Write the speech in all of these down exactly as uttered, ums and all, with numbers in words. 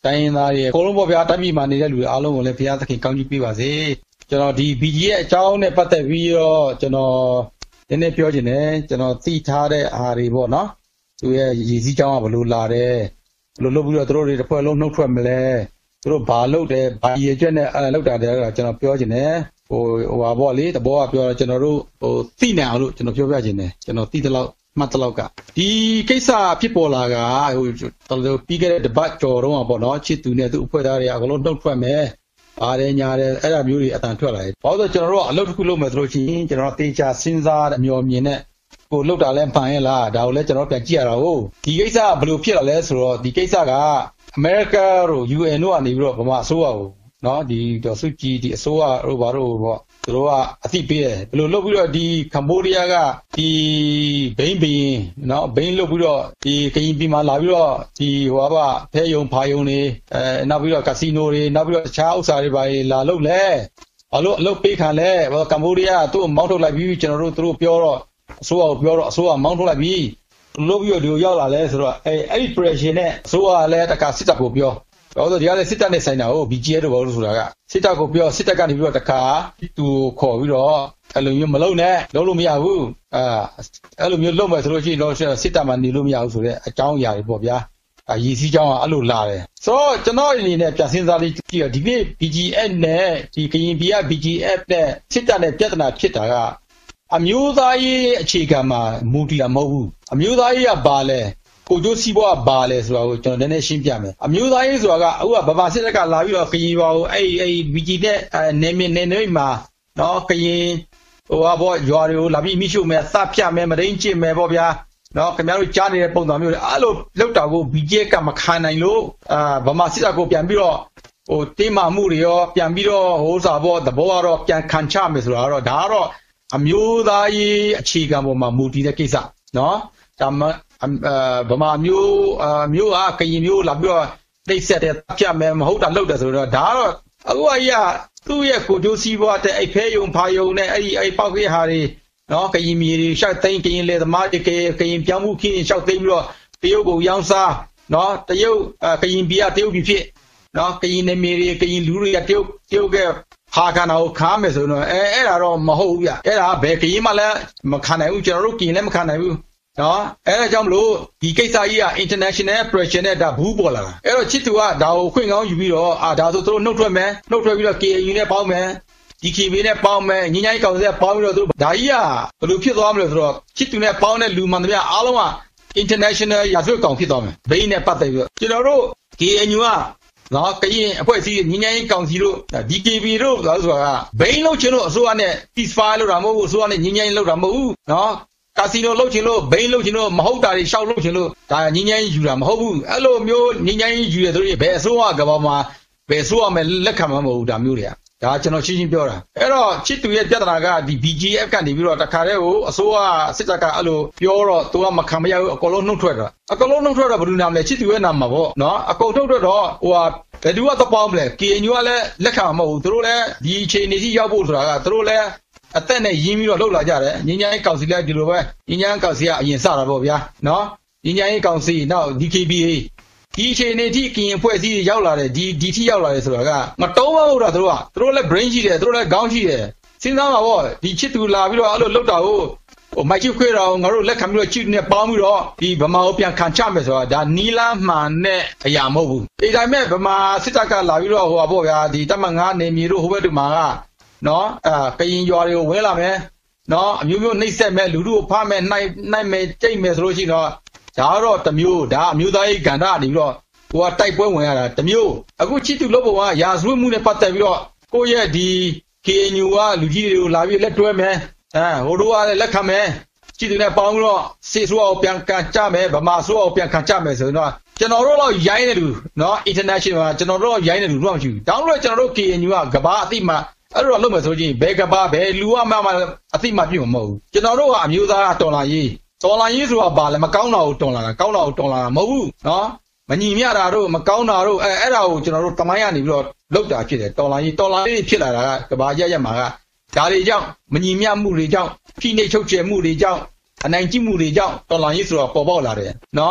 တိုင်းသားတွေအကုန်လုံးပေါ့ဗျာတိုင်းပြည်မှာနေတဲ့လူတွေအားလုံးကိုလည်းဘုရားသခင်ကောင်းချီးပေးပါစေကျွန်တော်ဒီ B G ရဲ့အကြောင်းနဲ့ပတ်သက်ပြီးတော့ကျွန်တော်နည်းနည်းပြောချင်တယ်ကျွန်တော်သိထားတဲ့အားတွေပေါ့နော်သူရဲ့ရည်စည်းကြောင်းကဘယ်လိုလာတယ်ဘယ်လိုလုပ်ပြီးတော့သူတို့တွေတစ်ဖွဲ့လုံးနှုတ်ထွက်မလဲသူတို့ဘာလုပ်တယ်ဘာရည်ရွယ်နဲ့အဲလောက်တာတဲ့ကျွန်တော်ပြောချင်တယ်ဟိုဟိုပါပေါ့လေတဘောကပြောတော့ကျွန်တော်တို့ဟိုသိနိုင်အောင်လို့ကျွန်တော်ပြောပြချင်တယ်ကျွန်တော်သိတဲ့လောက်မှတ်တဲ့လောက်ကဒီကိစ္စဖြစ်ပေါ်လာကဟိုတော်တော်ပြီးခဲ့တဲ့ debate ကြော်တော့ပေါ့နော်ချစ်သူနဲ့သူ့အဖွဲ့သားတွေအကုန်လုံးနှုတ်ထွက်မယ်ပါတယ်ညာတယ်အဲ့ဒါမျိုးတွေအတန်ထွက်လာတယ်ဘာလို့ကျွန်တော်တို့ကအလုပ်တစ်ခုလုပ်မယ်ဆိုလို့ရှိရင်ကျွန်တော်တေချာစဉ်းစားအမျှော်မြင်နဲ့ကိုလောက်တာလဲမှန်ရဲ့လားဒါကိုလည်းကျွန်တော်ပြန်ကြည့်ရတာဟုတ်ဒီကိစ္စဘယ်လိုဖြစ်လာလဲဆိုတော့ဒီကိစ္စကအမေရိကတို့ U N တို့ကနေပြီးတော့ဗမာအစိုးရကိုနော်ဒီဒေါ်စုကြည်ဒီအစိုးရတို့ဘာတို့ပေါ့သူတို့ကအသိပေးတယ်ဘယ်လိုလုပ်ပြီးတော့ဒီကမ္ဘောဒီးယားကဒီဘိန်းဘင်းနော်ဘိန်းလုပ်ပြီးတော့ဒီကရင်ပြည်မှာလာပြီးတော့ဒီဟိုပါဖဲယုံဖာယုံတွေအဲနောက်ပြီးတော့ကက်စီနိုတွေနောက်ပြီးတော့တခြားဥစ္စာတွေပါလာလုပ်လဲဘာလို့အလုပ်ပေးခံလဲကမ္ဘောဒီးယားသူ့မောင်းထုတ်လိုက်ပြီးကျွန်တော်တို့သူတို့ပြောတော့အစိုးရကိုပြောတော့အစိုးရမောင်းထုတ်လိုက်ပြီးလုပ်ပြီးတော့ဒီကိုရောက်လာလဲဆိုတော့အဲအဲ့ဒီ pressure နဲ့အစိုးရလည်းတခါစစ်တပ်ကိုပြောဘာလို့ဒီကလည်းစစ်တပ်နဲ့ဆိုင်တာဟုတ် B G ရဲ့တော့ဘာလို့ဆိုတာကစစ်တပ်ကိုပြောစစ်တပ်ကနေပြီးတော့တခါသူခေါ်ပြီးတော့အဲ့လိုမျိုးမလုပ်နဲ့လုပ်လို့မရဘူးအာအဲ့လိုမျိုးလုပ်မယ်ဆိုလို့ရှိရင်တော့စစ်တပ်မှနေလို့မရဘူးဆိုတဲ့အကြောင်းအရာတွေပေါ့ဗျာအရည်စည်းကြောင်းကအဲ့လိုလာတယ်ဆိုတော့ကျွန်တော်အနေနဲ့ပြန်စဉ်းစားလေးကြည့်ရဒီနေ့ B G F နဲ့ဒီကရင်ပြည်က B G F နဲ့စစ်တပ်နဲ့ပြဿနာဖြစ်တာကအမျိုးသားရေးအခြေခံမှာမူတည်တာမဟုတ်ဘူးအမျိုးသားရေးကဘာလဲကိုကျိုးစီးပွားဘာလဲဆိုတာကိုကျွန်တော်နည်းနည်းရှင်းပြမယ်အမျိုးသားရေးဆိုတာကအခုကဗမာစစ်တပ်ကလာပြီးတော့ကရင်ရွာကိုအဲ့အဲ့ B G နဲ့နေမနေနေမှာနော်ကရင်ဟိုဟာပေါ့ရွာတွေကိုလာပြီးမိရှုမယ်သတ်ဖြတ်မယ်မရင်းကျင့်မယ်ပေါ့ဗျာနော်ခင်ဗျားတို့ကြားနေတဲ့ပုံစံမျိုးတွေအဲ့လိုလောက်တာကို B G ကမခံနိုင်လို့အာဗမာစစ်တပ်ကိုပြန်ပြီးတော့ဟိုတင်းမာမှုတွေရောပြန်ပြီးတော့ဟိုစာပေါ့သဘောကတော့ပြန်ခံချမယ်ဆိုတာတော့ဒါကတော့အမျိုးသားရေးအခြေခံပေါ်မှာမူတည်တဲ့ကိစ္စနော်ဒါမှဗမာမျိုးအမျိုးအားကရင်မျိုးလာပြီးတော့နှိပ်စက်တယ်ဖြတ်မယ်မဟုတ်တာလုပ်တယ်ဆိုတော့ဒါကတော့အခုအကြီးကသူ့ရဲ့ကိုကျိုးစီးပွားတဲ့အိဖဲယုံဖာယုံနဲ့အဲ့ဒီအဲ့ပေါက်ခေးဟာတွေနော်ကရင်မြေတွေရှောက်သိမ်းကရင်လေသမားတွေကရင်ပြောင်းမှုခင်းရှောက်သိမ်းပြီးတော့တရုတ်ကိုရောင်းစားနော်တရုတ်ကရင်ပြည်ကတရုတ်ပြည်ဖြစ်နော်ကရင်နေမြေတွေကရင်လူတွေကတရုတ်တရုတ်ကဟာခန္ဓာကိုခါမယ်ဆိုတော့အဲအဲ့ဒါတော့မဟုတ်ဘူးဗျအဲ့ဒါဘယ်ကရင်မှလည်းမခံနိုင်ဘူးကျွန်တော်တို့ကရင်လည်းမခံနိုင်ဘူးနော်အဲ့ဒါကြောင့်မလို့ဒီကိစ္စကြီးက international pressure နဲ့ဒါဘူးပေါ်လာတာအဲ့တော့ချစ်သူကဒါကိုခွင့်ကောင်းယူပြီးတော့အာဒါဆိုသူတို့နှုတ်ထွက်မယ်နှုတ်ထွက်ပြီးတော့ K N L A နဲ့ပေါင်းမယ် D K B A နဲ့ပေါင်းမယ်ညီညာကောင်စီနဲ့ပေါင်းပြီးတော့သူတို့ဒါကြီးကဘယ်လိုဖြစ်သွားမလဲဆိုတော့ချစ်သူနဲ့ပေါင်းတဲ့လူမှန်သမျှအားလုံးက international ရာဇဝတ်ကောင်ဖြစ်သွားမယ်ဘိန်းနဲ့ပတ်သက်ပြီးတော့ကျွန်တော်တို့ K N U ကနော်ကရင်အဖွဲ့အစည်းညီညာကောင်စီတို့ D K B A တို့လို့ဆိုတာကဘိန်းလုပ်ချင်လို့အစိုးရနဲ့ ceasefire လုပ်တာမဟုတ်ဘူးအစိုးရနဲ့ညီညာလုပ်တာမဟုတ်ဘူးနော်ကာစီနိုလုပ်ချင်လို့ဘိန်းလုပ်ချင်လို့မဟုတ်တာတွေရှောက်လုပ်ချင်လို့ဒါငင်းငင်းယူတာမဟုတ်ဘူးအဲ့လိုမျိုးငင်းငင်းယူရတဲ့တွေဘယ်အစိုးရကဘာမှဘယ်အစိုးရမှလက်ခံမှာမဟုတ်ဘူးဒါမျိုးတွေကဒါကျွန်တော်ရှင်းရှင်းပြောတာအဲ့တော့ချစ်သူရဲ့ပြဿနာကဒီ B G F ကနေပြီးတော့တခါတည်းကိုအစိုးရစစ်တပ်ကအဲ့လိုပြောတော့သူကမခံမရဘူးအကုန်လုံးနှုတ်ထွက်တာအကုန်လုံးနှုတ်ထွက်တော့ဘယ်သူနာမလဲချစ်သူရဲ့နာမှာပေါ့နော်အကုန်ထုတ်ထွက်တော့ဟိုဟာဘယ်သူကတော့ပေါင်းမလဲ K N U ကလည်းလက်ခံမှာမဟုတ်ဘူးသူတို့လည်းဒီအခြေအနေကြီးရောက်ဖို့ဆိုတာကသူတို့လည်းအသက်နဲ့ရင်းပြီးတော့လှုပ်လာကြတယ်ညီညာရေးကောင်စီလည်းဒီလိုပဲညီညာကောင်စီကအရင်စတာပေါ့ဗျာနော်ညီညာရေးကောင်စီနောက် D K B A ဒီအချိန်နေထိကရင်ဖွဲ့စည်းရောက်လာတယ်ဒီဒီထိရောက်လာတယ်ဆိုတာကမတုံးမဟုတ်တာသူတို့ကသူတို့လည်း brain ရှိတယ်သူတို့လည်းခေါင်းရှိတယ်စဉ်းစားပါပေါ့ဒီချစ်သူလာပြီးတော့အဲ့လိုလှုပ်တာကိုဟိုမိုက်ချခွေးတော်ငါတို့လက်ခံပြီးတော့ချစ်နဲ့ပေါင်းပြီးတော့ဒီဗမာကိုပြန်ခံချမယ်ဆိုတာဒါနီလာမှန်တဲ့အရာမဟုတ်ဘူးဒီတိုင်းမဲ့ဗမာစစ်တပ်ကလာပြီးတော့ဟိုပါပေါ့ဗျာဒီတမန်ငါနေမြေတို့ဟိုဘက်တူမှာကနော်အာကရင်ရွာတွေကိုဝဲလာမယ်နော်အမျိုးမျိုးနှိပ်စက်မယ်လူတို့ကိုဖမ်းမယ်နှိုက်နှိုက်မယ်ကြိတ်မယ်ဆိုလို့ရှိရင်တော့ဒါကတော့တမျိုးဒါအမျိုးသားရေးကဏ္ဍနေပြီးတော့ဟိုကတိုက်ပွဲဝင်ရတာတမျိုးအခုချစ်သူလို့ဘုံကရာဇဝတ်မှုနဲ့ပတ်သက်ပြီးတော့ကိုယ့်ရဲ့ဒီ K N U ကလူကြီးတွေကိုလာပြီးလက်တွဲမယ်အဲဟိုတို့ကလည်းလက်ခံမယ်ချစ်သူနဲ့ပေါင်းပြီးတော့စစ်ဆိုးအောင်ပြန်ကန်ကြမယ်ဗမာဆိုးအောင်ပြန်ခံကြမယ်ဆိုရင်တော့ကျွန်တော်တို့တော့ရိုင်းနေလူနော် international မှာကျွန်တော်တို့ရိုင်းနေလူတော့မရှိဘူးတောင်းလို့ကျွန်တော်တို့ K N U ကကဘာအတိမအဲ့တော့လုပ်မယ်ဆိုရင်ဘယ်ကဘာဘယ်လူကမှအသိမှပြည့်မှာမဟုတ်ဘူးကျွန်တော်တို့ကအမျိုးသားတော်လာရေးတော်လာရေးဆိုတာဘာလဲမကောင်းတာကိုတော်လာတာကောင်းတာကိုတော်လာတာမဟုတ်ဘူးနော်မညီမျှတာတို့မကောင်းတာတို့အဲအဲ့ဒါကိုကျွန်တော်တို့တမိုင်းကနေပြီးတော့လောက်တာဖြစ်တယ်တော်လာရေးတော်လာရေးဖြစ်လာတာကကဘာရရမှာကဒါတွေကြောင့်မညီမျှမှုတွေကြောင့်ဖိနှိပ်ချုပ်ချယ်မှုတွေကြောင့်အနိုင်ကျင့်မှုတွေကြောင့်တော်လာရေးဆိုတော့ပေါ်ပေါက်လာတယ်နော်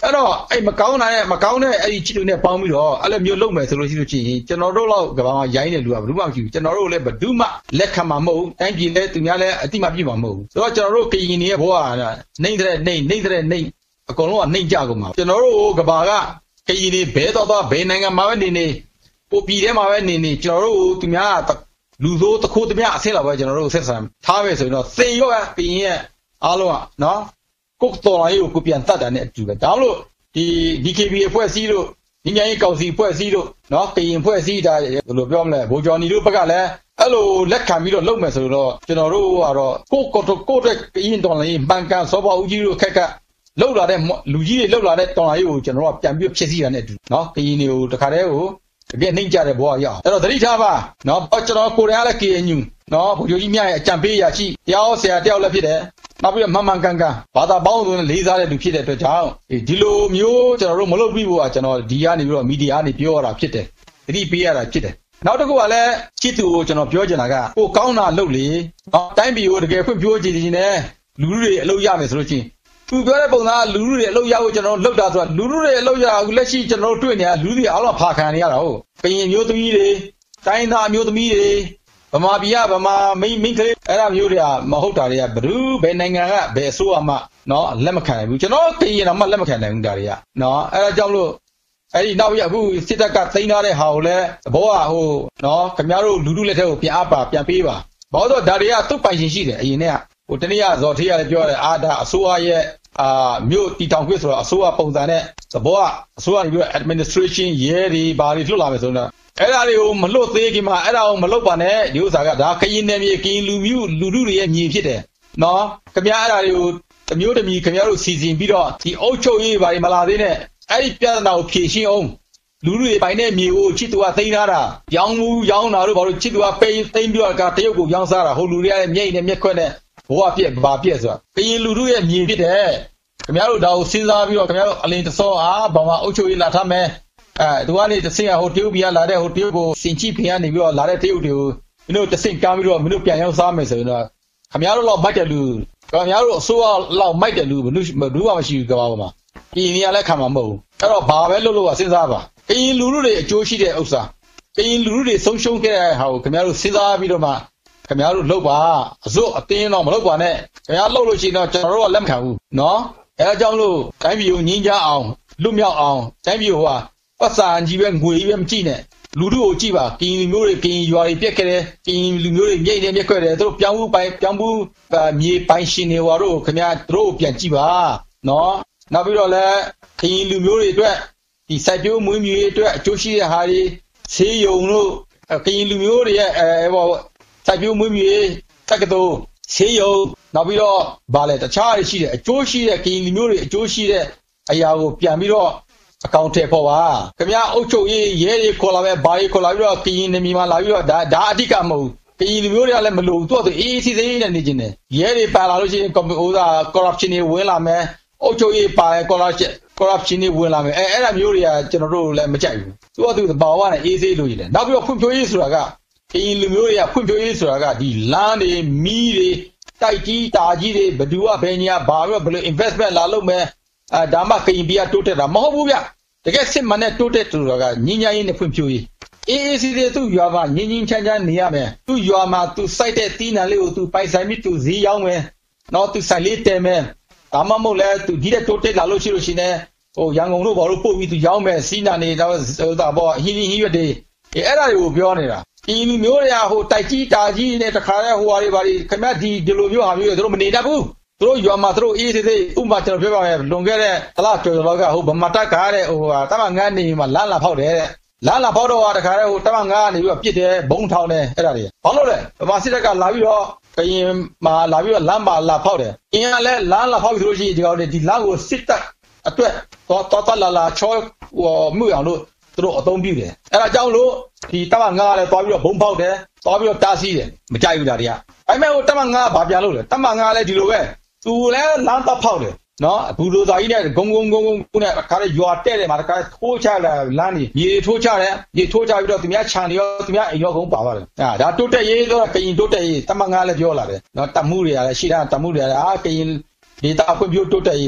đó ai mà cáo này mà cáo này ai chỉ được này bao nhiêu đó ai làm nhiều lâu mà rồi chỉ chỉ cho nó đâu lâu cái bao giấy này luôn đúng không chứ cho nó đâu lấy bật đúng mà lấy khăm mà mẫu anh chỉ lấy tụi nhà lấy tí mà bị mà mẫu rồi cho nó đâu cái gì này bố à nên thế nên nên thế nên còn nó nên trả cũng mà cho nó đâu cái bao cái cái gì này bé to to bé này cái mà này này bố bị đấy mà này này cho nó đâu tụi nhà lú dô tao khô tụi nhà xem là bây giờ nó đâu xem xem tháo về rồi nó xây vô cái gì alo à nó cúc to này yêu cúc biển ta đã này chủ cái đó luôn thì đê ca bê a phải xí luôn những cái cầu sĩ phải xí luôn nó cái gì phải xí đã rồi bây giờ bố cho ni luôn bắt cái alo lấy cam rồi lâu mà rồi đó cho nó đâu à đó cúc cúc cúc cái gì đó này ban cái số bao nhiêu rồi cái cái lâu là đấy lú gì lâu là đấy to này yêu cho nó chạm biết chết gì này nó cái gì nhiều cái đấy cái nên trả để bỏ vào, đó là thế ba, nó bắt cho nó cố gắng là kia nhung, nó bây giờ im nhảy chẳng bị gì chi, đeo xe đeo là phía đấy, nó bây giờ mang mang căng căng, bắt đầu bao nhiêu lấy ra để được phía đấy tôi chào, đi lô miu cho nó một lô bị bỏ cho nó đi ăn đi rồi, mi đi ăn đi biểu là phía đấy, đi bia là phía đấy, nó đó có là chỉ tu cho nó biểu cho nó cái, cô cao na lâu lì, nóတိုင်းbiểu được cái phương biểu gì gì này, lú lì lâu ya mới rồi chi. Tuပြောတဲ့ပုံသားလူလူတွေအလုပ်ရဖို့ကျွန်တော်လုပ်တာဆိုတော့လူလူတွေအလုပ်ရအခုလက်ရှိကျွန်တော်တို့တွေ့နေရလူတွေအားလုံးဖာခံနေရတာဟုတ်ကရင်မျိုးသမီးတွေတိုင်းသားမျိုးသမီးတွေဗမာပြည်ကဗမာမိန်းမိန်းကလေးအဲ့ဒါမျိုးတွေကမဟုတ်တာတွေကဘယ်သူဘယ်နိုင်ငံကဘယ်အစိုးရမှเนาะလက်မခံနိုင်ဘူးကျွန်တော်ကရင်တော့မှလက်မခံနိုင်ဘူးဒါတွေကเนาะအဲ့ဒါကြောင့်လို့အဲ့ဒီနောက်ပြီးအခုစစ်တပ်ကသိမ်းထားတဲ့ဟာကိုလည်းဘောကဟိုเนาะခင်ဗျားတို့လူလူလက်ထက်ကိုပြန်အပ်ပါပြန်ပေးပါဘာလို့ဆိုတော့ဒါတွေကသူ့ပိုင်ရှင်ရှိတယ်အရင်ကဟိုတနည်းအားဇော်ထေးရတယ်ပြောတယ်အာဒါအစိုးရရဲ့အာမြို့တီတောင်ခွေးဆိုတော့အစိုးရပုံစံနဲ့သဘောကအစိုးရပြီးတော့ administration ရဲတွေဘာတွေလွတ်လာမယ်ဆိုတော့အဲ့ဒါတွေကိုမလွတ်သေးခင်မှာအဲ့ဒါကိုမလွတ်ပါနဲ့ဒီဥစ္စာကဒါကရင်နယ်မြေကရင်လူမျိုးလူလူတွေရဲ့မြေဖြစ်တယ်နော်ခင်ဗျားအဲ့ဒါတွေကိုတမျိုးတမီခင်ဗျားတို့စီစဉ်ပြီးတော့ဒီအုပ်ချုပ်ရေးဘာတွေမလာသေးနဲ့အဲ့ဒီပြဿနာကိုဖြေရှင်းအောင်လူလူတွေပိုင်တဲ့မြေကိုချစ်သူကသိမ်းထားတာရောင်းမှုရောင်းတာတို့ဘာလို့ချစ်သူကပိန်းသိမ်းပြီးတော့ကတရုတ်ကိုရောင်းစားတာဟိုလူတွေကလည်းမြိတ်နဲ့မြက်ခွက်နဲ့ဘဝပြက်ဘာပြက်ဆိုတာကရင်လူလူရဲ့မြေဖြစ်တယ်ခင်ဗျားတို့ဒါကိုစဉ်းစားပြီးတော့ခင်ဗျားတို့အလင်းတစောအားဘာမှအုပ်ချုပ်ရေးလာထားမယ်အဲသူကနေတဆင့်ဟိုတရုတ်ပြည်ကလာတဲ့ဟိုတရုတ်ကိုစင်ချိဖေကနေပြီးတော့လာတဲ့တရုတ်တွေကိုမင်းတို့တဆင့်ကမ်းပြီးတော့မင်းတို့ပြန်ရောက်စားမယ်ဆိုရင်တော့ခင်ဗျားတို့လောက်မိုက်တယ်လူခင်ဗျားတို့အစိုးရလောက်မိုက်တယ်လူဘယ်လိုဘယ်လိုမှမရှိဘူးကဘာပေါ်မှာပြည်နေရလဲခံမှာမဟုတ်ဘူးအဲ့တော့ဘာပဲလုပ်လို့ကစဉ်းစားပါကရင်လူလူတွေအကျိုးရှိတဲ့ဥစ္စာကရင်လူလူတွေဆုံးရှုံးခဲ့တဲ့ဟာကိုခင်ဗျားတို့စဉ်းစားပြီးတော့မှခင်ဗျားတို့လုပ်ပါအစိုးအတင်းတော့မလုပ်ပါနဲ့ခင်ဗျားလုပ်လို့ရှိရင်တော့ကျွန်တော်တို့ကလက်မခံဘူးနော်အဲဒါကြောင့်လို့တိုင်းပြည်ကိုငြင်းကြအောင်လွတ်မြောက်အောင်တိုင်းပြည်ဟိုဟာပတ်စံကြီးပဲငွေကြီးပဲမကြည့်နဲ့လူတို့ကိုကြည့်ပါကရင်လူမျိုးတွေကရင်ရွာတွေပြက်ခဲ့တယ်ကရင်လူမျိုးတွေမြိတ်နေမြက်ခဲ့တယ်သူတို့ပြောင်းမှုပိုင်ပြောင်းမှုမြေပိုင်ရှင်တွေဟောတို့ခင်ဗျားတို့ပြန်ကြည့်ပါနော်နောက်ပြီးတော့လည်းကရင်လူမျိုးတွေအတွက်ဒီစိုက်ပျိုးမွေးမြူရေးအတွက်အကျိုးရှိတဲ့ဟာတွေဆေးရုံတို့ကရင်လူမျိုးတွေရဲ့အဲဟောစိုက်ပျိုးမွေးမြူရေးတက္ကသိုလ်ဆေးရုံနောက်ပြီးတော့ဗာလဲတခြားတွေရှိတယ်အကျိုးရှိတဲ့ကရင်လူမျိုးတွေအကျိုးရှိတဲ့အရာကိုပြန်ပြီးတော့အကောင့်ထည့်ဖို့ပါခင်ဗျားအုပ်ချုပ်ရေးရဲတွေခေါ်လာပဲဘာတွေခေါ်လာပြီးတော့ကရင်နေမြေမှာလာပြီးတော့ဒါဒါအဓိကမဟုတ်ကရင်လူမျိုးတွေကလည်းမလို့သူ့အတူအေးအေးဆေးဆေးနဲ့နေကြတယ်ရဲတွေပါလာလို့ရှိရင်ကွန်ပျူတာ corruption တွေဝင်လာမယ်အုပ်ချုပ်ရေးပါ corruption corruption တွေဝင်လာမယ်အဲအဲ့ဒါမျိုးတွေကကျွန်တော်တို့လည်းမကြိုက်ဘူးသူ့အတူဘာဝနဲ့အေးဆေးလို့ရတယ်နောက်ပြီးတော့ဖွံ့ဖြိုးရေးဆိုတာကကရင်လူမျိုးတွေကဖွံ့ဖြိုးရေးဆိုတာကဒီလမ်းတွေမီးတွေတိုက်ကြီးတာကြီးတွေဘယ်သူကဘယ်ညာဘာလို့ဘယ်လို investment လာလုပ်မယ်အဲဒါမှကရင်ပြည်တိုးတက်တာမဟုတ်ဘူးဗျတကယ်စစ်မှန်တဲ့တိုးတက်သူတွေကညဉ့်ညမ်းရေးနဲ့ဖွံ့ဖြိုးရေးအေးအေးဆေးဆေးသူ့ရွာမှာညဉ့်ညဉ့်ချမ်းချမ်းနေရမယ်သူ့ရွာမှာသူစိုက်တဲ့တီးနှံလေးကိုသူပိုင်ဆိုင်ပြီးသူဈေးရောင်းမယ်နော်သူဆိုင်လေးတဲမယ်ဒါမှမဟုတ်လဲသူဒီတဲ့တိုးတက်လာလို့ရှိလို့ရှိနေဟိုရန်ကုန်တို့ဘာလို့ပို့ပြီးသူရောင်းမယ်စီးနှံနေတော့ဟိုပေါ့ဟင်းဟင်းရွက်တွေအဲအဲ့ဒါတွေကိုပြောနေတာဒီလူမျိုးတွေကဟိုတိုက်ကြီးတာကြီးနဲ့တခါလဲဟိုဟာတွေဘာတွေခင်ဗျဒီဒီလိုမျိုးဟာမျိုးတွေသူတို့မနေတတ်ဘူးသူတို့ရွာမှာသူတို့အေးသေးသေးဥပမာကျွန်တော်ပြောပါမယ်လွန်ခဲ့တဲ့တလားကျော်လောက်ကဟိုဗမာတက်ကားတဲ့ဟိုဟာတမငန်းနေမှာလမ်းလာဖောက်တယ်တဲ့လမ်းလာဖောက်တော့တခါလဲဟိုတမငန်းကနေပြီးတော့ပြစ်တယ်ဘုံထောင်တယ်အဲ့ဒါတွေဘာလို့လဲဗမာစစ်တပ်ကလာပြီးတော့ကရင်မှာလာပြီးတော့လမ်းပါလာဖောက်တယ်အင်းကလည်းလမ်းလာဖောက်ပြီးလို့ရှိရင်ဒီကောင်တွေဒီလမ်းကိုစစ်တပ်အတွက်တော့တော်လာလာချောဟိုမှုအောင်လို့သူတို့အသုံးပြုတယ်အဲ့ဒါကြောင့်လို့ဒီတမငါလည်းသွားပြီးတော့ဘုံပေါက်တယ်သွားပြီးတော့တားဆီးတယ်မကြိုက်ဘူးဒါတွေကအဲ့မဲ့ဟိုတမငါဘာပြန်လို့လဲတမငါလည်းဒီလိုပဲသူလည်းလမ်းတော့ဖောက်တယ်နော်ဘူလိုသာကြီးနဲ့ဂုံဂုံဂုံဂုံကိုနဲ့ခါလေးရွာတဲ့တယ်မှာတခါထိုးချလာလမ်းကြီးရေထိုးချတယ်ရေထိုးချပြီးတော့သူများခြံတွေရောသူများအရောကုန်းပါသွားတယ်အာဒါတိုးတက်ရေးဆိုတော့ကရင်တိုးတက်ရေးတမငါလည်းပြောလာတယ်နော်တမှုတွေကလည်းရှိတာတမှုတွေကလည်းအာကရင်ဒေတာဖွံ့ဖြိုးတိုးတက်ရေး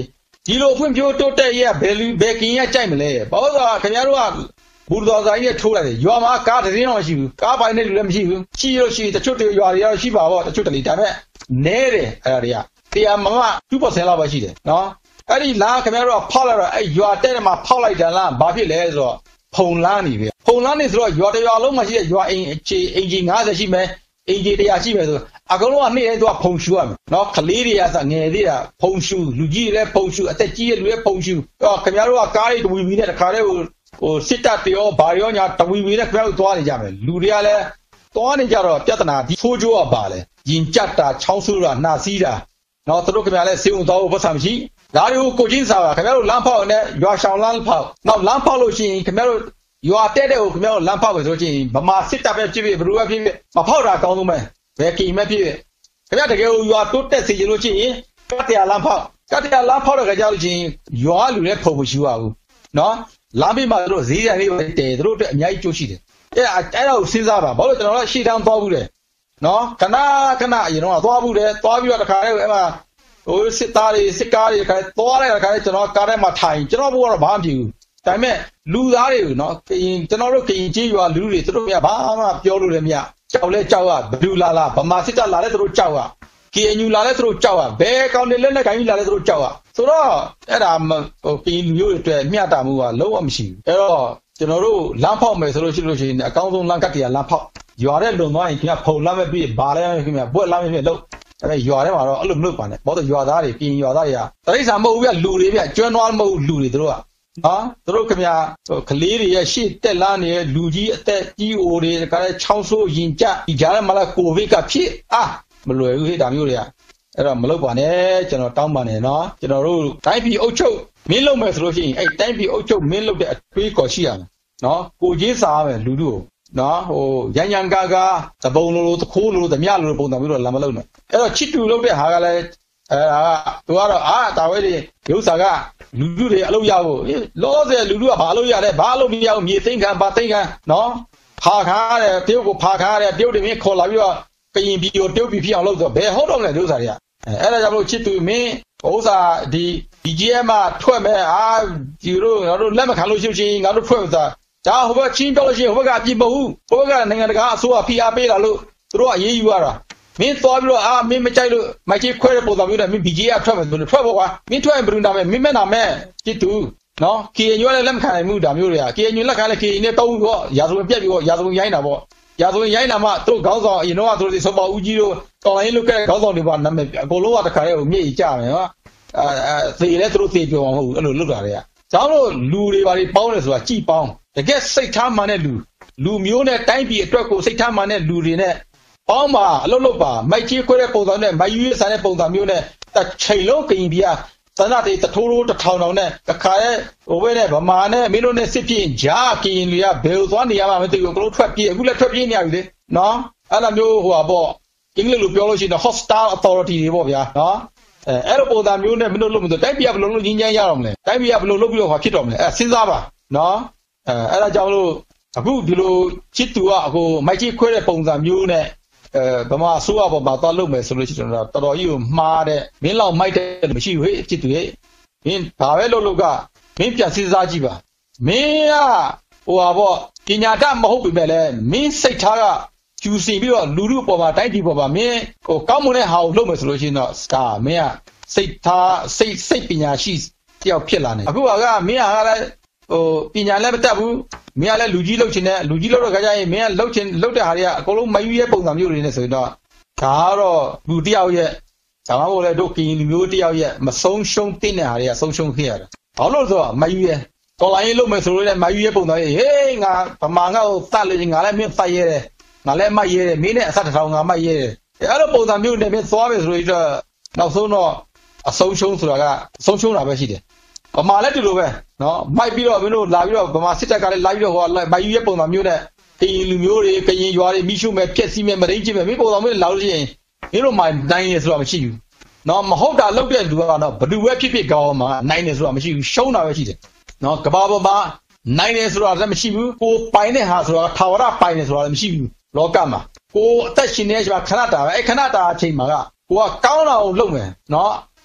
ဒီလိုဖွံ့ဖြိုးတိုးတက်ရဘယ်လူဘယ်ကင်းရကြိုက်မလဲဘာလို့ဆိုခင်ဗျားတို့ကဘူတော်ဆိုင်နဲ့ထိုးလိုက်တယ်ရွာမှာကားတစ်စင်းတော့မရှိဘူးကားပိုင်တဲ့လူလည်းမရှိဘူးရှိလို့ရှိတချို့တွေရွာတွေတော့ရှိပါပေါ့တချို့တလေဒါပေမဲ့နဲတယ်အဲ့ဒါတွေကတရားမမ two percent လောက်ပဲရှိတယ်နော်အဲ့ဒီလားခင်ဗျားတို့ကဖောက်လိုက်တော့အဲ့ရွာတဲ့မှာဖောက်လိုက်တယ်လားဘာဖြစ်လဲဆိုတော့ဖုံလန်းနေပြီဖုံလန်းနေဆိုတော့ရွာတရွာလုံးမှာရှိတဲ့ရွာအိမ်အခြေအိမ်ကြီးfiftyရှိမယ်အိမ်ကြီးone hundredရှိမယ်ဆိုအကုန်လုံးကနေ့တိုင်းသူကဖုံရှူရမယ်နော်ကလေးတွေကစငယ်သေးတာဖုံရှူလူကြီးတွေလည်းဖုံရှူအသက်ကြီးတဲ့လူတွေဖုံရှူတော့ခင်ဗျားတို့ကကားတွေတဝီဝီနဲ့တခါတည်းဟိုဟိုစစ်တပ်တွေရောဘာရောညာတဝီဝီနဲ့ခင်ဗျားတို့သွားနေကြမယ်လူတွေကလည်းသွားနေကြတော့ပြဿနာဒီဖိုးကျိုးကပါလေရင်ကြက်တာချောင်းဆူတာနှာစီးတာနော်သူတို့ခင်ဗျားလည်းစေုံသွားဖို့ပတ်စံမရှိဒါတွေကိုကိုချင်းစာပါခင်ဗျားတို့လမ်းဖောက်နဲ့ရွာရှောင်လမ်းဖောက်နောက်လမ်းဖောက်လို့ရှိရင်ခင်ဗျားတို့ရွာတက်တဲ့ကိုခင်ဗျားတို့လမ်းဖောက်ပဲဆိုချင်းဗမာစစ်တပ်ပဲဖြစ်ဖြစ်ဘယ်လိုပဲဖြစ်ဖြစ်မဖောက်တာကောင်းဆုံးပဲဘယ်ကီမဲ့ဖြစ်ဖြစ်ခင်ဗျားတကယ်ရွာတိုးတက်စီလို့ရှိရင်ကတ္တရာလမ်းဖောက်ကတ္တရာလမ်းဖောက်တဲ့ခါကျလို့ချင်းရွာလူလည်းဖုံမရှိပါဘူးနော်လမ်းဘေးမှာတို့ဈေးရံလေးပဲတဲတို့အတွက်အများကြီးကြိုးရှိတယ်အဲ့အဲ့ဒါကိုစဉ်းစားပါဘာလို့ကျွန်တော်တို့ရှေ့တန်းသွားဘူးလေနော်ခဏခဏအရင်တော့သွားဘူးလေသွားပြီးတော့တခါလေးအဲ့မှာဟိုစစ်သားတွေစစ်ကားတွေခါသွားတဲ့ခါကျွန်တော်ကားထဲမှာထိုင်ကျွန်တော်ဘုကတော့ဘာမှမဖြစ်ဘူးဒါပေမဲ့လူသားတွေနော်ကရင်ကျွန်တော်တို့ကရင်ကြီးရွာလူတွေသူတို့ကဘာမှပြောလို့လည်းမရကြောက်လဲကြောက်ရဘလူလာလာဗမာစစ်တပ်လာလဲသူတို့ကြောက်ရ K N U လာလဲသူတို့ကြောက်ရဘယ်ကောင်တွေလက်နဲ့ခိုင်းလာလဲသူတို့ကြောက်ရဆိုတော့အဲ့ဒါဟိုကရင်လူမျိုးတွေအတွက်မျှတမှုကလုံးဝမရှိဘူးအဲ့တော့ကျွန်တော်တို့လမ်းဖောက်မယ်ဆိုလို့ရှိလို့ရှိရင်အကောင်းဆုံးလမ်းကတ္တရာလမ်းဖောက်ရွာတဲ့လုံသွားရင်ခင်ဗျဖုံလမ်းပဲပြီးဘာလဲခင်ဗျဘွက်လမ်းပဲပြီးလို့အဲ့ရွာထဲမှာတော့အဲ့လိုမလုပ်ပါနဲ့ဘာလို့ရွာသားတွေပြင်ရွာသားတွေကတရိษံမဟုတ်ဘူးဗျလူတွေဗျကျွမ်းနွားမဟုတ်လူတွေတို့ကနော်တို့ခင်ဗျာကလေးတွေရဲ့ရှေ့တက်လာနေတဲ့လူကြီးအသက်ကြီးအိုတွေကလည်းချောင်းဆိုးရင်ကြဒီကြားထဲမှာလည်းကိုဗစ်ကဖြစ်အာမလွယ်ဘူးဟဲ့ဒါမျိုးတွေကအဲ့တော့မလုပ်ပါနဲ့ကျွန်တော်တောင်းပါနေနော်ကျွန်တော်တို့တိုင်းပြည်အုပ်ချုပ်မင်းလုပ်မယ်ဆိုလို့ရှိရင်အဲ့တိုင်းပြည်အုပ်ချုပ်မင်းလုပ်တဲ့အတွေးခေါ်ရှိရမယ်နော်ကိုကြီးစားမယ်လူတို့နော်ဟိုရန်ရန်ကာကာတပုံလိုလိုတခိုးလိုလိုဓမြလိုလိုပုံစံမျိုးတော့လာမလုပ်နဲ့အဲ့တော့ချစ်တူလုပ်တဲ့ဟာကလည်းအဲဒါကသူကတော့အာတာဝဲတွေရုပ်စာကလူလူတွေအလုပ်ရဖို့လောဆယ်လူလူကဘာလုပ်ရလဲဘာလုပ်မရဘူးမြေသိမ်းခံဘာသိမ်းခံနော်ဖာခါရတယ်တရုတ်ကိုဖာခါရတယ်တရုတ်တွေမင်းခေါ်လာပြီးတော့ကရင်ပြည်ကိုတရုတ်ပြည်ဖြစ်အောင်လုပ်ဆိုဘယ်ဟုတ်တော့လဲဥစ္စာတွေကအဲအဲ့ဒါကြောင့်မလို့ချစ်တူမင်းဥစ္စာဒီ D K B A မှာထွက်မဲ့အာဒီတို့ငါတို့လက်မခံလို့ရှိချင်းငါတို့ထွက်ဥစ္စာဒါဟိုဘက်ချင်းပြောလို့ရှိရင်ဟိုဘက်ကအပြစ်မဟုတ်ဟိုဘက်ကနိုင်ငံတကာအစိုးရဖိအားပေးလာလို့သူတို့ကအရေးယူရတာမင်းသွားပြီးတော့အာမင်းမကြိုက်လို့မိုက်ကြီးခွဲတဲ့ပုံစံမျိုးနဲ့မင်း B G A ထွက်မယ်ဆိုလို့ထွက်ဖို့ကွာမင်းထွက်ရင်ဘယ်လိုနာမည်မင်းမဲ့နာမည်ကြည့်သူနော် K N U လည်းလက်မခံနိုင်ဘူးဒါမျိုးတွေက K N U လက်ခံလဲ K N နဲ့တောင်းပြီးတော့ရာဇဝင်ပြက်ပြီးတော့ရာဇဝင်ရိုင်းတာပေါ့ရာဇဝင်ရိုင်းတာမှသူတို့ခေါင်းဆောင်အရင်တော့သူတို့စပေါဦးကြီးတို့တော်လိုင်းလုတ်ခဲ့ခေါင်းဆောင်တွေပါနာမည်အကုန်လုံးကတခါတည်းကိုမြည့်ကြမယ်နော်အဲအဲသေလဲသူတို့သေပြောမှာမဟုတ်ဘူးအဲ့လိုလုတ်တာတွေကကျောင်းတို့လူတွေပါတွေပေါင်းတယ်ဆိုတာကြည်ပေါင်းတကယ်စိတ်ထားမှန်တဲ့လူလူမျိုးနဲ့တိုင်းပြည်အတွက်ကိုစိတ်ထားမှန်တဲ့လူတွေနဲ့ပေါင်းပါအလုပ်လုပ်ပါမိုက်ကြီးခွဲတဲ့ပုံစံနဲ့မိုက်ရွေးဆန်တဲ့ပုံစံမျိုးနဲ့တစ်ချိန်လုံးကရင်ပြည်သနာတွေတထိုးထိုးတစ်ထောင်ထောင်နဲ့တခါရဲ့ဟိုဘက်နဲ့ဗမာနဲ့မင်းတို့နဲ့စစ်ပြင်းဂျာကရင်တွေကဘယ်လိုသွားနေရမှာမသိဘူးအကုန်လုံးထွက်ပြေးအခုလည်းထွက်ပြေးနေရပြီလေနော်အဲ့လိုမျိုးဟိုပါပေါ့အင်္ဂလိပ်လိုပြောလို့ရှိရင် hostile authority တွေပေါ့ဗျာနော်အဲအဲ့လိုပုံစံမျိုးနဲ့မင်းတို့လုပ်မလို့တိုင်းပြည်ကဘယ်လိုလုပ်ငင်းချမ်းရအောင်လဲတိုင်းပြည်ကဘယ်လိုလုပ်ပြီးတော့ဖြစ်တော်မလဲအဲစဉ်းစားပါနော်အဲအဲ့ဒါကြောင့်လို့အခုဒီလိုချစ်သူကအခုမိုက်ကြီးခွဲတဲ့ပုံစံမျိုးနဲ့အဲဗမာဆိုးရပေါ်မှာသွားလုပ်မယ်ဆိုလို့ရှိရင်တော့တော်တော်ကြီးကိုမှားတဲ့မင်းလောက်မိုက်တဲ့မရှိဘူးဟဲ့ချစ်သူဟဲ့မင်းဘာပဲလုပ်လို့ကမင်းပြန်စဉ်းစားကြည့်ပါမင်းကဟိုပါပေါ့ပညာတတ်မဟုတ်ပြီမဲ့လဲမင်းစိတ်ထားကကျူစင်ပြီးတော့လူလူပေါ်မှာတိုင်းပြည်ပေါ်မှာမင်းဟိုကောင်းမွန်တဲ့ဟာကိုလုပ်မယ်ဆိုလို့ရှိရင်တော့စကာမင်းကစိတ်ထားစိတ်စိတ်ပညာရှိတယောက်ဖြစ်လာနေအခုကမင်းကလည်းဟိုပညာလည်းမတတ်ဘူးမင်းကလည်းလူကြီးလုပ်ချင်တယ်လူကြီးလုပ်တော့ခါကျရင်မင်းကလုပ်ချင်လုပ်တဲ့ဟာတွေကအကုန်လုံးမယူရဲပုံစံမျိုးတွေနဲ့ဆိုရင်တော့ဒါကတော့လူတယောက်ရဲ့ဒါမှမဟုတ်လေတို့ကရင်လူမျိုးတယောက်ရဲ့မဆုံးရှုံးတဲ့ဟာတွေကဆုံးရှုံးခဲ့ရတယ်ဘာလို့လဲဆိုတော့မယူရဲတော်လိုင်းလုပ်မယ်ဆိုလို့လည်းမယူရဲပုံစံရဲ့ဟေးငါဗမာငါ့ကိုတတ်လို့ငါလည်းမင်းဖတ်ရဲတယ်ငါလည်းမတ်ရဲတယ်မင်းနဲ့အဆက်တစ်ထောင်ငါမတ်ရဲတယ်အဲ့လိုပုံစံမျိုးနဲ့မင်းသွားမယ်ဆိုတော့နောက်ဆုံးတော့အဆုံးရှုံးဆိုတာကအဆုံးရှုံးတာပဲရှိတယ်ဗမာလည်းဒီလိုပဲနော်မိုက်ပြီးတော့မင်းတို့လာပြီးတော့ဗမာစစ်တပ်ကလည်းလာပြီးတော့ဟိုမိုက်ယူရဲ့ပုံစံမျိုးနဲ့ကရင်လူမျိုးတွေကရင်ရွာတွေမိရှုမဲ့ပြက်စီးမဲ့မရင်းချင်းမဲ့မင်းပုံစံမျိုးလာလို့ရှိရင်မင်းတို့မှနိုင်နေဆိုတာမရှိဘူးနော်မဟုတ်တာလုပ်တဲ့လူကတော့ဘယ်သူပဲဖြစ်ဖြစ်ကောင်းမှာနိုင်နေဆိုတာမရှိဘူးရှုံးတာပဲရှိတယ်နော်ကဘာပေါ်မှာနိုင်နေဆိုတာလည်းမရှိဘူးကိုပိုင်တဲ့ဟာဆိုတာထာဝရပိုင်နေဆိုတာလည်းမရှိဘူးလောကမှာကိုအသက်ရှင်နေချိန်မှာခဏတာပဲအဲ့ခဏတာအချိန်မှာကကိုကကောင်းတာကိုလုပ်မယ်နော်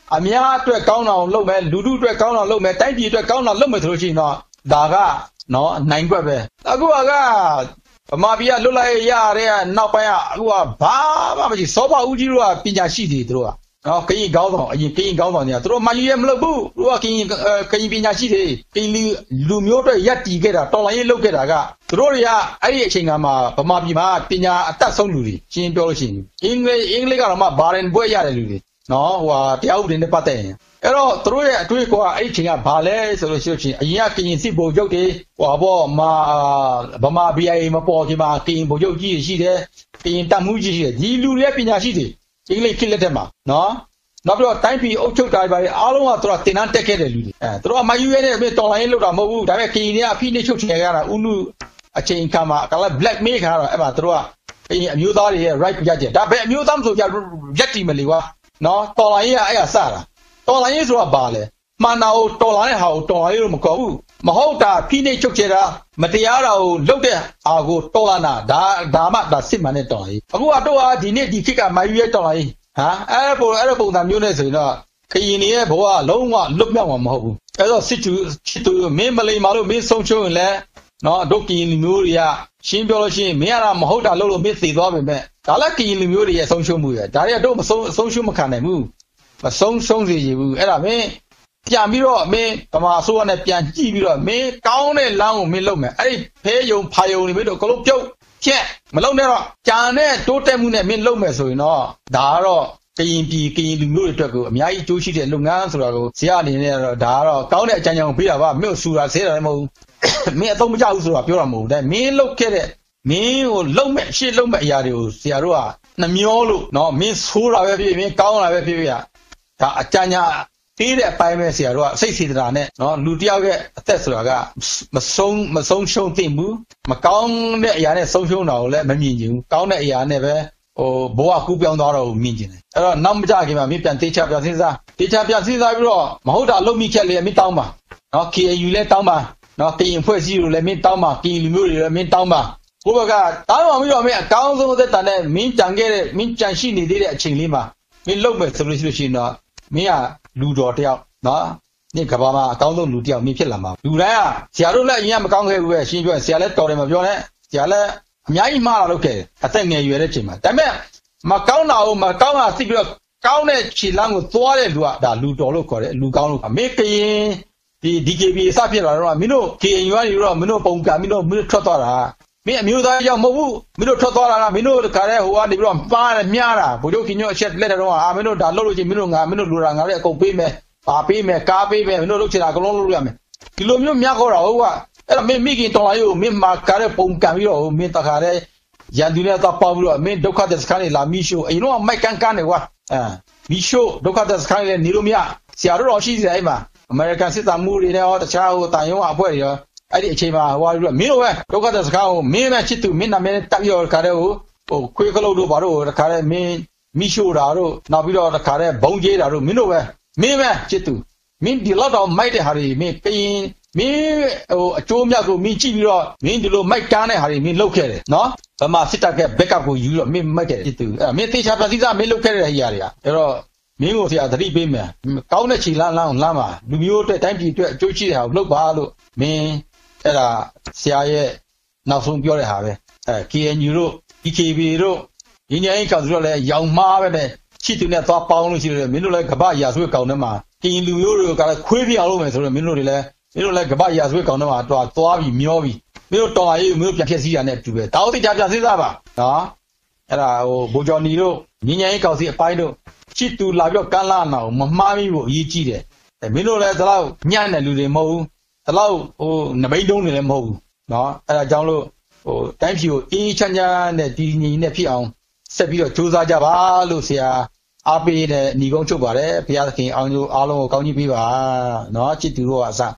အများအတွက်ကောင်းအောင်လုပ်မယ်လူထုအတွက်ကောင်းအောင်လုပ်မယ်တိုင်းပြည်အတွက်ကောင်းအောင်လုပ်မယ်ဆိုလို့ရှိရင်တော့ဒါကနော်နိုင်ွက်ပဲအခုကဗမာပြည်ကလွတ်လပ်ရေးရတဲ့နောက်ပိုင်းကအခုကဘာမှမရှိစောဘဦးကြီးတို့ကပညာရှိတွေတို့ကနော်ကရင်ကောင်းဆောင်အရင်ကရင်ကောင်းဆောင်တွေကတို့မှယူရမလုပ်ဘူးတို့ကကရင်ကရင်ပညာရှိတွေကရင်လူမျိုးတွေရက်တီခဲ့တာတော်လိုင်းရေးလုပ်ခဲ့တာကတို့တွေကအဲ့ဒီအချိန်ကမှဗမာပြည်မှာပညာအတတ်ဆုံးလူတွေရှင်းပြောလို့ရှိရင်အင်္ဂလိပ်အင်္ဂလိပ်ကတော့မှဘာရင်ဘွဲရတယ်လူတွေနော်ဟိုဟာတရားဥပဒေနဲ့ပတ်သက်ရင်အဲ့တော့တို့ရဲ့အတွေ့အကြုံကအဲ့ဒီအချိန်ကဘာလဲဆိုလို့ရှိရင်အရင်ကကရင်စစ်ဗိုလ်ချုပ်တွေဟိုဘောမှာဗမာ B I A မပေါ်ခင်မှာကရင်ဗိုလ်ချုပ်ကြီးရှိတယ်ကရင်တပ်မှုကြီးရှိတယ်ဒီလူတွေပညာရှိတွေအင်္ဂလိပ်ခေတ်လက်ထက်မှာနော်နောက်ပြီးတော့တိုင်းပြည်အုပ်ချုပ်တာတွေအားလုံးကသူကတင်တန်းတက်ခဲ့တဲ့လူတွေအဲသူတို့ကမယူရဲနဲ့တော်လိုင်းလောက်တာမဟုတ်ဘူးဒါပေမဲ့ကရင်တွေကအဖိနှိပ်ချုပ်ချင်ရတာဥနုအချိန်ခါမှာကလည်း black mail ခါတော့အဲ့မှာသူတို့ကကရင်အမျိုးသားတွေရဲ့ right ပြကြတယ်ဒါပဲအမျိုးသားမဆိုပြရက်တီမလီကွာနော်တော်လိုင်းရေးကအဲ့ရစတာတော်လိုင်းရေးဆိုတာဘာလဲမှန်တာကိုတော်လိုင်းတဲ့ဟာကိုတော်လိုင်းရေးလို့မခေါ်ဘူးမဟုတ်တာဖိနှိပ်ချုပ်ချယ်တာမတရားတာကိုလုပ်တဲ့အာကိုတော်လာနာဒါဒါမှဒါစစ်မှန်တဲ့တော်လိုင်းအခုကတော့ဒီနေ့ဒီခေတ်ကမယူရဲတော်လိုင်းဟာအဲ့ပုံအဲ့ပုံစံမျိုးနဲ့ဆိုရင်တော့ခရင်တွေရဲ့ဘဝလုံးဝလွတ်မြောက်မှာမဟုတ်ဘူးအဲ့တော့စစ်တူစစ်တူမင်းမလိမ္မာလို့မင်းဆုံးချုံရင်လည်းနော်ဒုက္ခရင်လူမျိုးတွေကရှင်းပြောလို့ရှိရင်မင်းကမဟုတ်တာလုပ်လို့မင်းသိသွားပြီမဲ့ဒါလည်းကရင်လူမျိုးတွေရဲ့ဆုံးရှုံးမှုရဒါတွေကတော့မဆုံးဆုံးရှုံးမခံနိုင်ဘူးမဆုံးရှုံးစေရဘူးအဲ့ဒါမင်းပြန်ပြီးတော့မင်းဗမာအစိုးရနဲ့ပြန်ကြည့်ပြီးတော့မင်းကောင်းတဲ့လမ်းကိုမင်းလုပ်မယ်အဲ့ဒီဖဲယုံဖာယုံတွေမင်းတို့ကလုံးပြုတ်ချက်မလုပ်နဲ့တော့ကြံတဲ့တိုးတက်မှုနဲ့မင်းလုပ်မယ်ဆိုရင်တော့ဒါကတော့ကရင်ပြည်ကရင်လူမျိုးတွေအတွက်ကိုအများကြီးအကျိုးရှိတဲ့လုပ်ငန်းဆိုတာကိုဇေယျအနေနဲ့တော့ဒါကတော့ကောင်းတဲ့အကြံဉာဏ်ကိုပေးတာပါမင်းကိုစူတာဆဲတာလည်းမဟုတ်ဘူးမင်းအသုံးမကျဘူးဆိုတာပြောတာမဟုတ်ဘူးဒါမင်းလုပ်ခဲ့တဲ့မင်းကိုလုံးမဲ့ရှေ့လုံးမဲ့အရာတွေကိုဆရာတို့ကနှမျောလို့နော်မင်းဆိုးတာပဲဖြစ်မင်းကောင်းတာပဲဖြစ်ဖြစ်ဒါအကြံဉာဏ်သေးတဲ့အပိုင်းပဲဆရာတို့ကစိတ်စေတနာနဲ့နော်လူတယောက်ရဲ့အသက်ဆိုတာကမဆုံးမဆုံးရှုံးသင့်ဘူးမကောင်းတဲ့အရာနဲ့ဆုံးရှုံးတာကိုလည်းမမြင်ချင်ဘူးကောင်းတဲ့အရာနဲ့ပဲဟိုဘဝကူးပြောင်းသွားတော့ကိုမြင်ချင်တယ်အဲ့တော့နောက်မကြခင်မှာမင်းပြန်တေးချပြန်စဉ်းစားတေးချပြန်စဉ်းစားပြီးတော့မဟုတ်တာအလုပ်မိချက်လေးမင်းတောင်းပါနော် K A U လည်းတောင်းပါနော်ကရင်ဖွဲ့စည်းလို့လည်းမင်းတောင်းပါကရင်လူမျိုးတွေလည်းမင်းတောင်းပါဘုဘကတောင်းပါပြီးတော့မင်းအကောင်းဆုံးသက်တမ်းနဲ့မင်းကြံခဲ့တဲ့မင်းကြံရှိနေသေးတဲ့အချိန်လေးမှာမင်းလုပ်မယ်ဆိုလို့ရှိရင်တော့မင်းကလူတော်တယောက်နော်နေ့ကဘာမှာအကောင်းဆုံးလူတယောက်မင်းဖြစ်လာမှာလူတိုင်းကဆရာတို့လည်းအရင်ကမကောင်းခဲ့ဘူးပဲရှင်းပြောဆရာလည်းတော်တယ်မပြောနဲ့ဆရာလည်းအများကြီးမှားတာလုပ်ခဲ့အသက်ငယ်ရွယ်တဲ့ချိန်မှာဒါပေမဲ့မကောင်းတာကိုမကောင်းတာသိပြီးတော့ကောင်းတဲ့ခြေလမ်းကိုသွားတဲ့လူကဒါလူတော်လို့ခေါ်တယ်လူကောင်းလို့မေကရင်ဒီ D K B A စဖြစ်လာတော့မင်းတို့ K N U ကနေတော့မင်းတို့ပုံကမင်းတို့မင်းတို့ထွက်သွားတာမင်းအမျိုးသားရောက်မဟုတ်ဘူးမင်းတို့ထွက်သွားတာကမင်းတို့ခါတဲ့ဟိုကနေပြီးတော့ပါးတယ်မြားတာဘိုလ်ချုပ်ခင်ညောအချက်လက်တော့အာမင်းတို့ဒါလှုပ်လို့ချင်းမင်းတို့ငါမင်းတို့လူတာငါလည်းအကုန်ပေးမယ်ပါပေးမယ်ကားပေးမယ်မင်းတို့လှုပ်ချင်တာအကုန်လုံးလုပ်ရမယ်ဒီလိုမျိုးမြတ်ခေါ်တာဟုတ်ကအဲ့တော့မင်းမိခင်တော်လာရုံမင်းမာကားတဲ့ပုံကံပြီးတော့မင်းတခါတဲ့ရန်သူနဲ့တော့ပေါင်းပြီးတော့မင်းဒုက္ခတဲ့စခန်းလေးလာမိရှို့အရင်တော့မိုက်ကန်ကန်နေကွာအဲမိရှို့ဒုက္ခတဲ့စခန်းလေးနေလို့မရဆရာတို့တော်ရှိတယ်အဲ့မှာအမေရိကန်စစ်သားမှုတွေနဲ့ဟောတခြားဟိုတန်ရုံအဖွဲ့တွေရောအဲ့ဒီအချိန်မှာဟိုပြီးတော့မင်းတို့ပဲဒုက္ခတဲ့စခန်းကိုမင်းနဲ့ချစ်သူမင်းနာမည်နဲ့တက်ပြီးတော့ခါတဲ့ဟိုဟိုခွေးကလုတ်တို့ဘာတို့တခါတဲ့မင်းမိရှို့တာတို့နောက်ပြီးတော့တခါတဲ့ဘုံကျေးတာတို့မင်းတို့ပဲမင်းပဲချစ်သူမင်းဒီလောက်တော့မိုက်တဲ့ဟာတွေမင်းကရင်မင်းဟိုအကျိုးမြတ်ကိုမင်းကြည့်ပြီးတော့မင်းဒီလိုမိုက်တန်းတဲ့ဟာတွေမင်းလုပ်ခဲ့တယ်နော်ဗမာစစ်တပ်က backup ကိုယူတော့မင်းမိုက်တယ်ချစ်သူအဲ့မင်းသေချာပစီစားမင်းလုပ်ခဲ့တဲ့ဟာတွေကအဲ့တော့မင်းကိုဆရာသတိပေးမယ်ကောင်းတဲ့ခြေလမ်းလမ်းကိုလမ်းပါလူမျိုးအတွက်တိုင်းပြည်အတွက်အကျိုးရှိတဲ့ဟာကိုလုပ်ပါလို့မင်းအဲ့ဒါဆရာရဲ့နောက်ဆုံးပြောတဲ့ဟာပဲအဲ K N U တို့ D K B A တို့ညီညာရေးကောင်စီတို့လည်းရောင်မှားပဲနဲ့ချစ်သူနဲ့သွားပေါင်းလို့ရှိတယ်မင်းတို့လည်းကပ္ပရာဆွေးကောင်ထဲမှာကရင်လူမျိုးတွေကလည်းခွေးပြအောင်လုပ်မယ်ဆိုတော့မင်းတို့တွေလည်းမင်းတို့လည်းကပ္ပရာဆွေးကောင်ထဲမှာသွားသွားပြီးမျောပြီးမင်းတို့တော်လာရေးမင်းတို့ပြန်ဖြစ်စည်းတာနဲ့အတူပဲတောင်းတိကြပြန်စဉ်းစားပါနော်အဲ့ဒါဟိုဘိုးကျော်နီတို့ညီညာရေးကောင်စီအပိုင်းတို့ချစ်သူလာပြီးတော့ကမ်းလာနာကိုမမှားမိဖို့အရေးကြီးတယ်မင်းတို့လည်းဒီလောက်ညံ့တဲ့လူတွေမဟုတ်ဘူးဒီလောက်ဟိုနမိတ်တုံးတွေလည်းမဟုတ်ဘူးနော်အဲ့ဒါကြောင့်လို့ဟိုတိုင်းပြည်ကိုအေးချမ်းချမ်းနဲ့တည်ငြိမ်နဲ့ဖြစ်အောင်ဆက်ပြီးတော့ကြိုးစားကြပါလို့ဆရာအားပေးတဲ့ညီကုန်းချုပ်ပါတယ်ဘုရားသခင်အောင်ကျိုးအားလုံးကိုကောင်းကြီးပေးပါနော်ချစ်သူတို့ကအစ